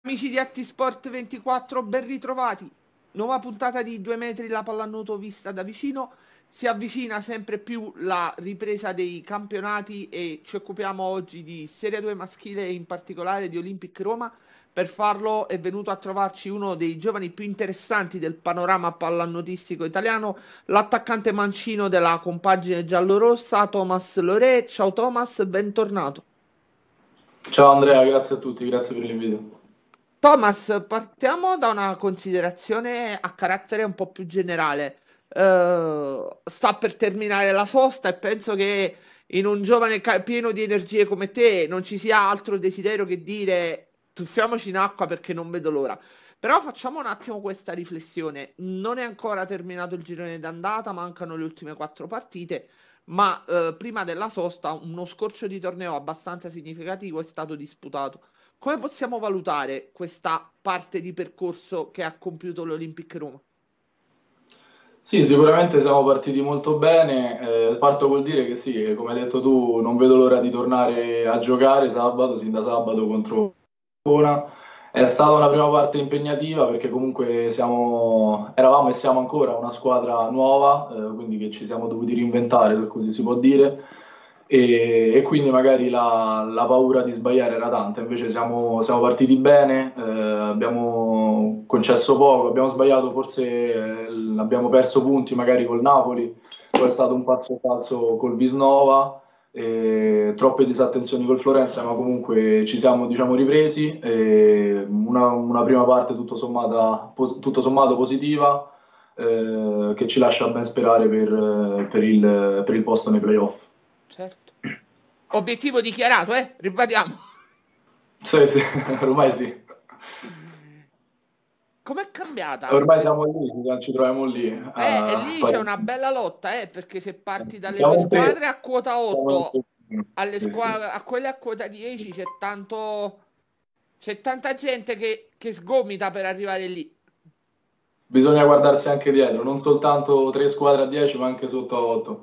Amici di Attisport 24, ben ritrovati. Nuova puntata di 2 metri la pallanuoto vista da vicino. Si avvicina sempre più la ripresa dei campionati e ci occupiamo oggi di Serie 2 maschile e in particolare di Olympic Roma. Per farlo è venuto a trovarci uno dei giovani più interessanti del panorama pallanuotistico italiano, l'attaccante mancino della compagine giallorossa, Thomas Loré. Ciao Thomas, bentornato. Ciao Andrea, grazie a tutti, grazie per l'invito. Thomas, partiamo da una considerazione a carattere un po' più generale. Sta per terminare la sosta e penso che in un giovane pieno di energie come te non ci sia altro desiderio che dire tuffiamoci in acqua perché non vedo l'ora. Però facciamo un attimo questa riflessione. Non è ancora terminato il girone d'andata, mancano le ultime 4 partite, ma prima della sosta uno scorcio di torneo abbastanza significativo è stato disputato. Come possiamo valutare questa parte di percorso che ha compiuto l'Olympic Roma? Sì, sicuramente siamo partiti molto bene. Parto col dire che sì, come hai detto tu, non vedo l'ora di tornare a giocare sabato, sin da sabato contro Verona. È stata una prima parte impegnativa perché comunque eravamo e siamo ancora una squadra nuova, quindi che ci siamo dovuti reinventare, per così si può dire. E quindi magari la paura di sbagliare era tanta, invece siamo partiti bene, abbiamo concesso poco, abbiamo sbagliato, forse abbiamo perso punti magari col Napoli, poi è stato un passo falso col Visnova, troppe disattenzioni col Florenza, ma comunque ci siamo, diciamo, ripresi, una prima parte tutto sommato positiva, che ci lascia ben sperare per il posto nei playoff. Certo. Obiettivo dichiarato, Ribadiamo. Sì, sì, ormai sì. Com'è cambiata Ormai siamo lì, ci troviamo lì. E lì c'è una bella lotta, perché se parti dalle due Siamo in tre. squadre a quota Siamo in 8, tre. alle Sì, sì. squadre, a quelle a quota 10 c'è tanta gente che sgomita per arrivare lì. Bisogna guardarsi anche dietro, non soltanto tre squadre a 10, ma anche sotto a 8.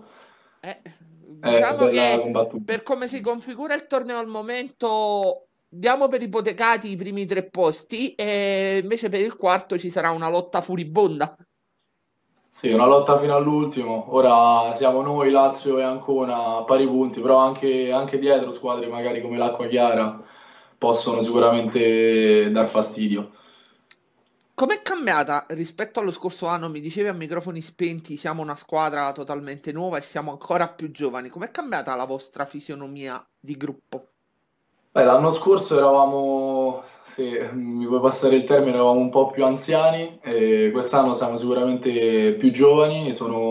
È Diciamo bella che combattuta. per come si configura il torneo al momento, diamo per ipotecati i primi 3 posti e invece per il quarto ci sarà una lotta furibonda. Sì, una lotta fino all'ultimo. Ora siamo noi, Lazio e Ancona a pari punti, però anche dietro squadre magari come l'Acqua Chiara possono sicuramente dar fastidio. Com'è cambiata rispetto allo scorso anno? Mi dicevi a microfoni spenti, siamo una squadra totalmente nuova e siamo ancora più giovani. Com'è cambiata la vostra fisionomia di gruppo? Beh, l'anno scorso eravamo, se mi puoi passare il termine, eravamo un po' più anziani, e quest'anno siamo sicuramente più giovani.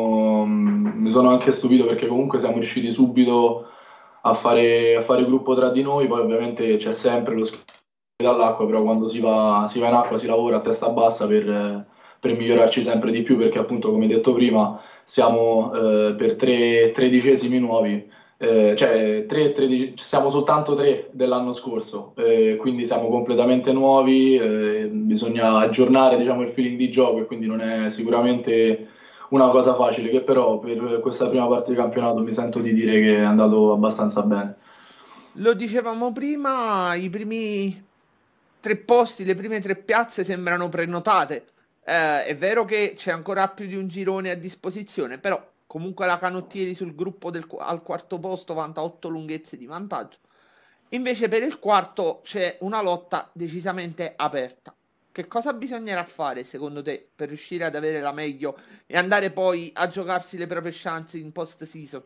Mi sono anche stupito perché comunque siamo riusciti subito a fare gruppo tra di noi, poi ovviamente c'è sempre lo scambio dall'acqua, però quando si va in acqua si lavora a testa bassa per migliorarci sempre di più, perché appunto, come detto prima, siamo per tre tredicesimi nuovi, cioè siamo soltanto tre dell'anno scorso, quindi siamo completamente nuovi, bisogna aggiornare, diciamo, il feeling di gioco, e quindi non è sicuramente una cosa facile, che però per questa prima parte di campionato mi sento di dire che è andato abbastanza bene. Lo dicevamo prima, i primi 3 posti, le prime 3 piazze sembrano prenotate. È vero che c'è ancora più di un girone a disposizione, però comunque la Canottieri sul gruppo al quarto posto vanta 8 lunghezze di vantaggio. Invece per il quarto c'è una lotta decisamente aperta. Che cosa bisognerà fare secondo te per riuscire ad avere la meglio e andare poi a giocarsi le proprie chance in post-season?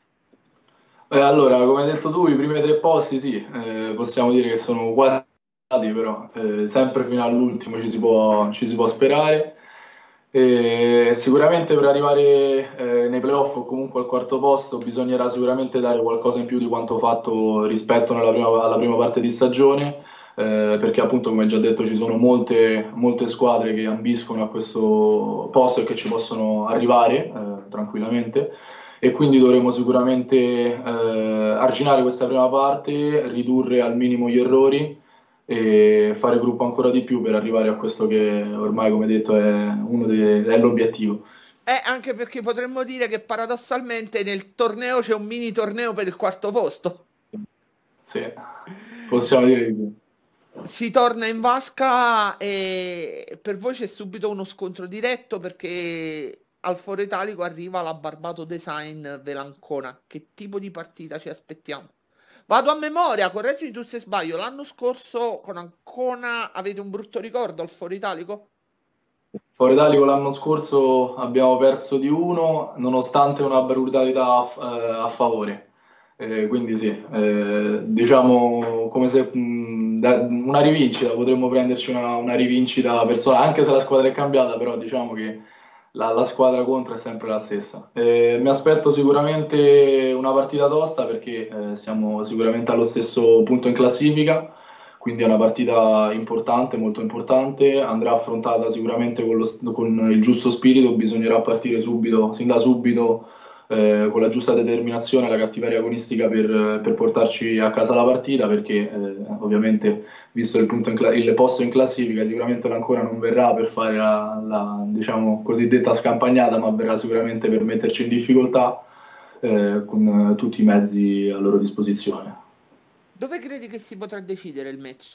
Allora, come hai detto tu, i primi tre posti sì, possiamo dire che sono quasi, però sempre fino all'ultimo ci si può sperare. Sicuramente per arrivare nei playoff o comunque al quarto posto bisognerà sicuramente dare qualcosa in più di quanto fatto rispetto alla prima parte di stagione, perché appunto, come già detto, ci sono molte, molte squadre che ambiscono a questo posto e che ci possono arrivare tranquillamente, e quindi dovremo sicuramente arginare questa prima parte, ridurre al minimo gli errori e fare gruppo ancora di più per arrivare a questo che ormai, come detto, è l'obiettivo. Anche perché potremmo dire che paradossalmente nel torneo c'è un mini torneo per il quarto posto. Sì, possiamo dire di più. Si torna in vasca e per voi c'è subito uno scontro diretto perché al Foro Italico arriva la Barbato Design Velancona. Che tipo di partita ci aspettiamo? Vado a memoria, correggimi tu se sbaglio. L'anno scorso con Ancona avete un brutto ricordo al Foro Italico? Fuori Italico l'anno scorso abbiamo perso di uno, nonostante una brutalità a favore. Quindi sì, diciamo come se una rivincita, potremmo prenderci una rivincita personale, anche se la squadra è cambiata, però diciamo che la squadra contro è sempre la stessa. Mi aspetto sicuramente una partita tosta perché siamo sicuramente allo stesso punto in classifica, quindi è una partita importante, molto importante, andrà affrontata sicuramente con il giusto spirito, bisognerà partire subito, sin da subito, con la giusta determinazione e la cattiveria agonistica per portarci a casa la partita, perché ovviamente, visto il posto in classifica, sicuramente l'Ancona non verrà per fare diciamo, cosiddetta scampagnata, ma verrà sicuramente per metterci in difficoltà con tutti i mezzi a loro disposizione. Dove credi che si potrà decidere il match?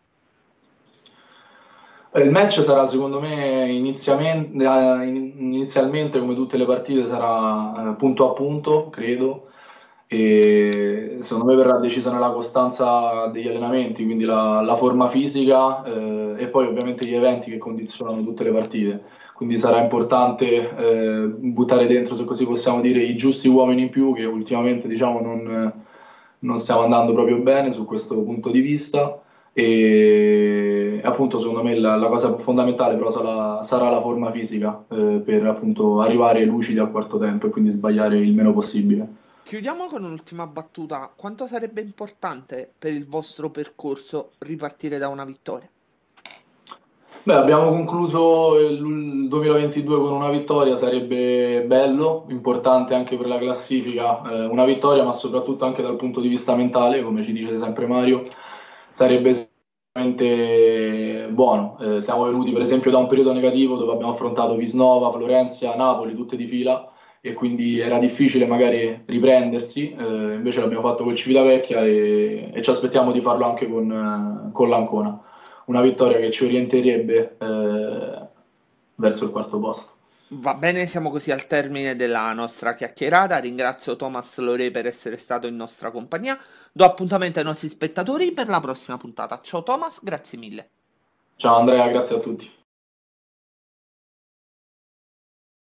Il match sarà secondo me inizialmente, come tutte le partite, sarà punto a punto, credo, e secondo me verrà decisa nella costanza degli allenamenti, quindi la forma fisica e poi ovviamente gli eventi che condizionano tutte le partite. Quindi sarà importante buttare dentro, se così possiamo dire, i giusti uomini in più che ultimamente diciamo non stiamo andando proprio bene su questo punto di vista e appunto secondo me la cosa fondamentale però sarà la forma fisica per appunto arrivare lucidi al quarto tempo e quindi sbagliare il meno possibile. Chiudiamo con un'ultima battuta. Quanto sarebbe importante per il vostro percorso ripartire da una vittoria? Beh, abbiamo concluso il 2022 con una vittoria, sarebbe bello, importante anche per la classifica, una vittoria, ma soprattutto anche dal punto di vista mentale, come ci dice sempre Mario, sarebbe sicuramente buono. Siamo venuti per esempio da un periodo negativo dove abbiamo affrontato Visnova, Florenza, Napoli, tutte di fila, e quindi era difficile magari riprendersi, invece l'abbiamo fatto col Civitavecchia e ci aspettiamo di farlo anche con l'Ancona, una vittoria che ci orienterebbe verso il quarto posto. Va bene, siamo così al termine della nostra chiacchierata. Ringrazio Thomas Lore per essere stato in nostra compagnia. Do appuntamento ai nostri spettatori per la prossima puntata. Ciao Thomas, grazie mille. Ciao Andrea, grazie a tutti.